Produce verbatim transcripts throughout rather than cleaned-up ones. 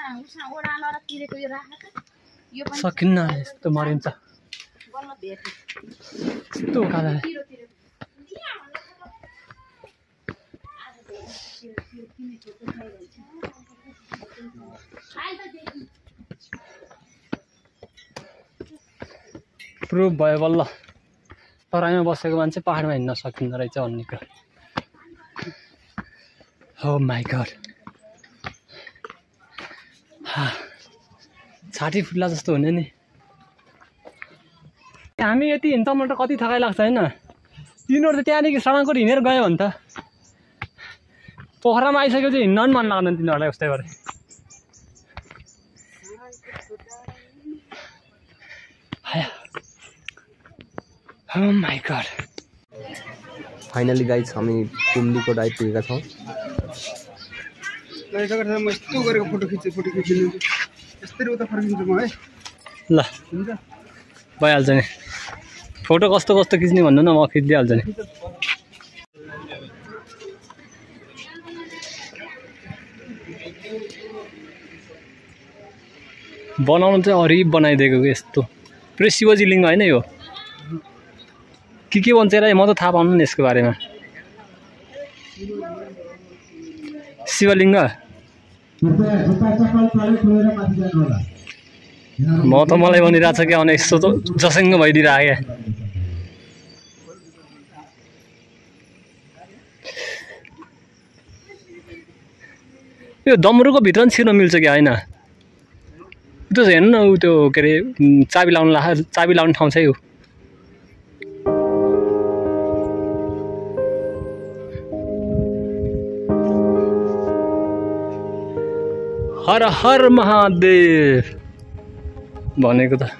सकिन्न यस्तो मरिन्छ यस्तो काला प्रुभ भयो बल्ल तराईमा बसेको मान्छे पहाडमा हिँड्न सकिन्न रहेछ भन्ने कुरा Oh my god. छाती फुट्ला जस्तो हुने नि हामी यति हिँड्छौँ त कति थकाइ लाग्छ हैन तिनीहरु त त्यहाँदेखि सडकको हिँडेर गयो भने त पोखरामा आइसकेपछि हिँड्न पनि मन लाग्दैन तिनीहरुलाई उस्तै गरे Oh my god. Finally guys हामी पुम्डीको डाइट पुगेका छौं ल यसो गरेर म यस्तो गरेको फोटो खिच्छु फोटो खिच्नु यस्तै उता फर्किन्छु म है ल हुन्छ भइहाल्छ नि फोटो कस्तो कस्तो खिच्ने भन्नु न म खिच्दिहाल्छु नि बनाउनु चाहिँ हरिब बनाइदिएको यस्तो पुरै शिवजी लिङ्ग हैन यो के के भन्छ र म त थाहा पाउनु नि यसको बारेमा शिवलिङ्ग म त मलाई भनिरहेछ कि अनि यस्तो त जसङ्ग भइदिरहेको क्या यो डमरुको भित्र पनि छिर्न मिल्छ कि होइन त्यो हेर्नु न ऊ त्यो के अरे चाबी लाउनु ला चाबी लाउने ठाउँ छ यो हर हर महादेव भनेको त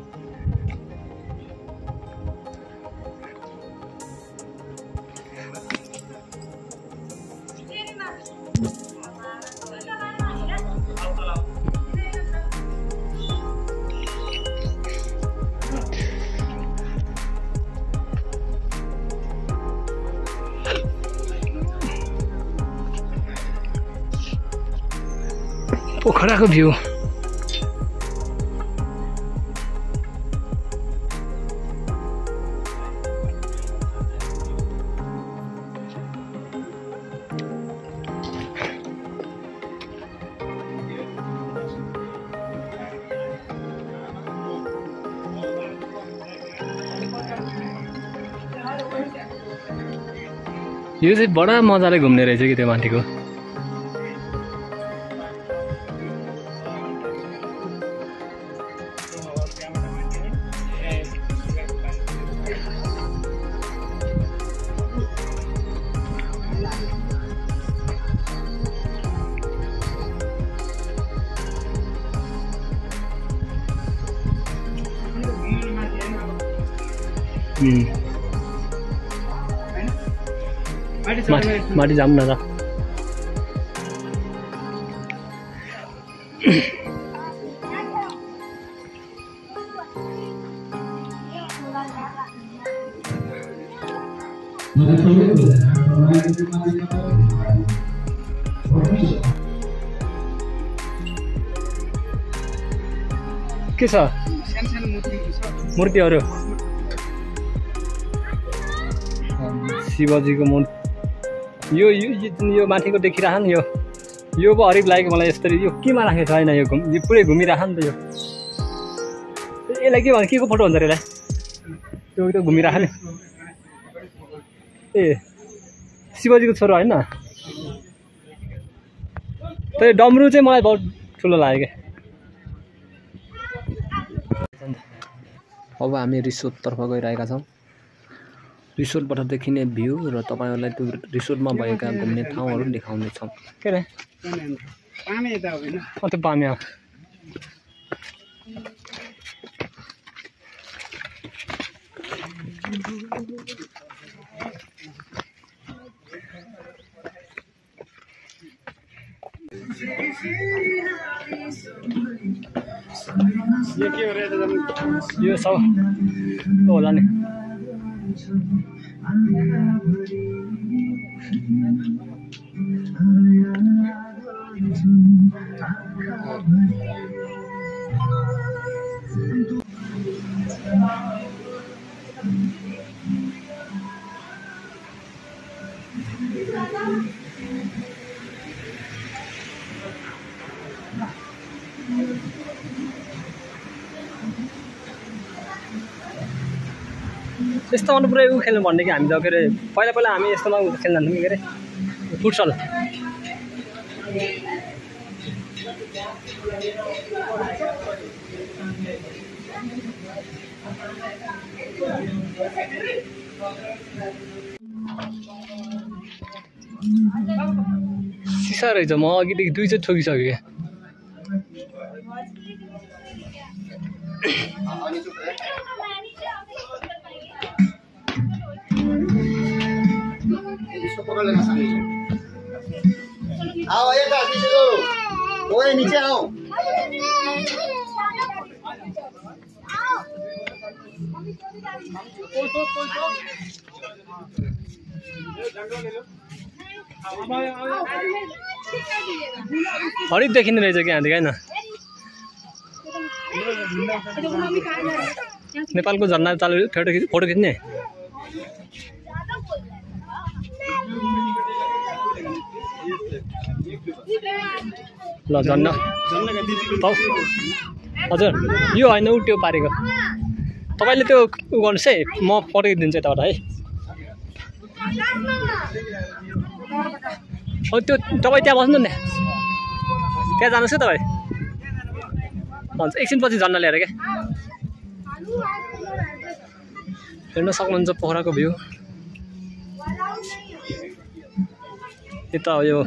पोखराको भ्यू यो चाहिँ बडा मजाले घुम्ने रहेछ कि त्यो माथिको माटी जाम न त के छ मूर्तिहरु शिवजीको मूर्ति यो यो माथिको देखिरह नि यो यो पो हरिब लागेको मलाई यसरी यो केमा राखेको छैन यो घुम यो पुरै घुमिरह नि त यो यसलाई के भन्छ के को फोटो हुन्छ रे यसलाई त्यो त्यो घुमिरह नि ए शिवजीको छोरो हैन त्यो डमरु चाहिँ मलाई बहुत ठुलो लाग्यो के अब हामी रिसोर्ट तर्फ गइरहेका छौं रिसोर्टबाट देखिने भ्यू र तपाईहरुलाई त्यो रिसोर्टमा भएका घुम्ने ठाउँहरु देखाउने छौं के रे पामे त होइन अ त्यो पामे यो के हो रे त यो सब होला नि यस्तोमा पुरै उ खेल्नु भन्ने कि हामी त के अरे पहिला पहिला हामी यस्तोमा खेल्न जान्थ्यौँ के अरे फुटसल सिसा रहेछ म अघिदेखि दुईचोटि ठोकिसकेँ क्या आओ ये बात नीचे करो ओए नीचे आओ हरिक देखिने रहेछ क्या यहाँदेखि होइन नेपालको झन्डा चालु फोटो खिच फोटो खिच्ने ल झन्डा हजुर यो होइन उ त्यो पारेको तपाईँले त्यो उ गर्नुहोस् है म फोटो खिचिदिन्छु यताबाट है त्यो तपाईँ त्यहाँ बस्नु न त्यहाँ जानुहोस् है तपाईँ हुन्छ एकछिनपछि झन्डा ल्याएर क्या हेर्न सक्नुहुन्छ पोखराको भ्यू यता यो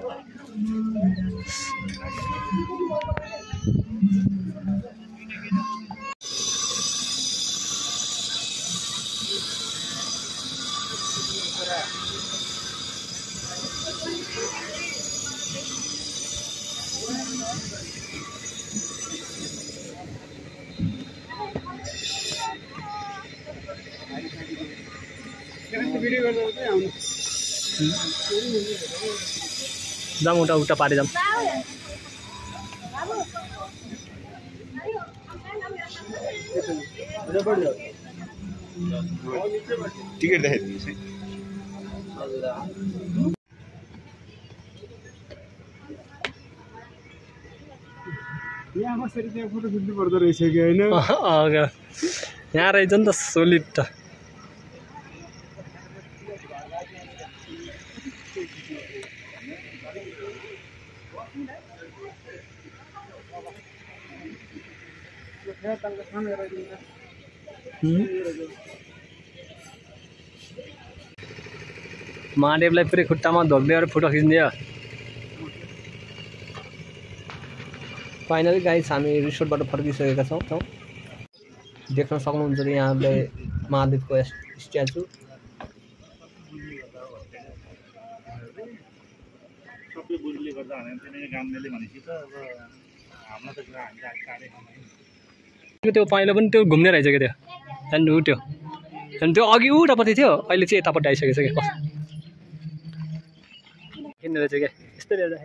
जाम उता उता पारे जाम टिकट देखाइदिनुहोस् है यहाँ बसेर त्यहाँ फोटो खिच्नु पर्दो रहेछ कि होइन यहाँ रहेछ नि त सोलिड त महादेवलाई पुरै खुट्टामा धोक्दिएर फोटो खिच्दियो फाइनली गाइस हामी रिसोर्टबाट फर्किसकेका छौँ देख्न सक्नुहुन्छ यहाँले महादेवको स्ट्याचु त्यो पहिला पनि त्यो घुम्ने रहेछ क्या त्यो त्यहाँदेखि उ त्यो त्यहाँदेखि त्यो अघि उतापट्टि थियो अहिले चाहिँ यतापट्टि आइसकेको छ क्या किन्ने रहेछ क्या यस्तै रहेछ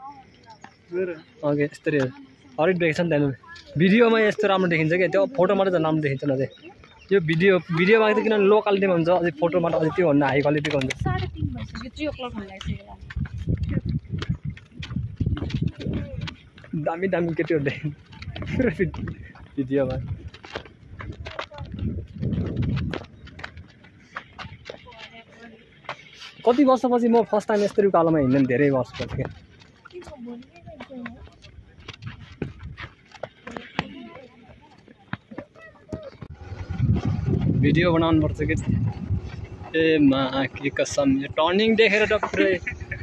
ओके यस्तै रहेछ हरिक देखेको छ नि त्यहाँनिर भिडियोमा यस्तो राम्रो देखिन्छ क्या त्यो फोटोमा चाहिँ राम्रो देखिन्छ न चाहिँ यो भिडियो भिडियोमा त किनभने लो क्वालिटीमा हुन्छ अझै फोटोमा त अझै त्योभन्दा हाई क्वालिटीको हुन्छ दामी दामी केटीहरू देखिन्छ भिडियोमा कति वर्षपछि म फर्स्ट टाइम यस्तरी उकालोमा हिँड्ने धेरै वर्षपछि क्या भिडियो बनाउनुपर्छ कि ए मा के कसम यो टर्निङ देखेर त पुरै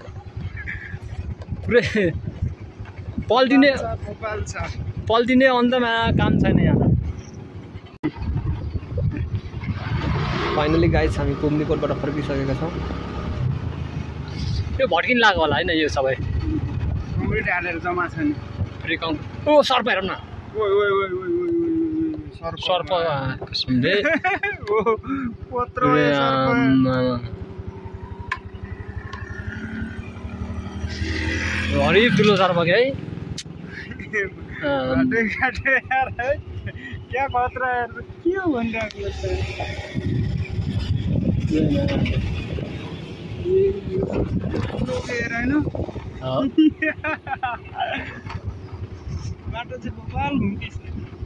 पुरै पल्टिने पल्टिने अन्तमा काम छैन यहाँ फाइनली गाइस हामी कुम्दीकोटबाट फर्किसकेका छौँ यो भट्किन लाग्यो होला होइन यो सबै कङ्क्रिट हालेर जम्मा छ नि फ्री कङ ओ सर्प हेरौँ न ओइ ओइ ओइ ओइ ओइ सर्प सुन्दै ओ पत्र सर्प हरि ठुलो सर्प के है बाटो घाटो यार है क्या खतरा यार के हो भनिरहेको छ लोकेर हैन बाटो चाहिँ बबाल घुम्दैछ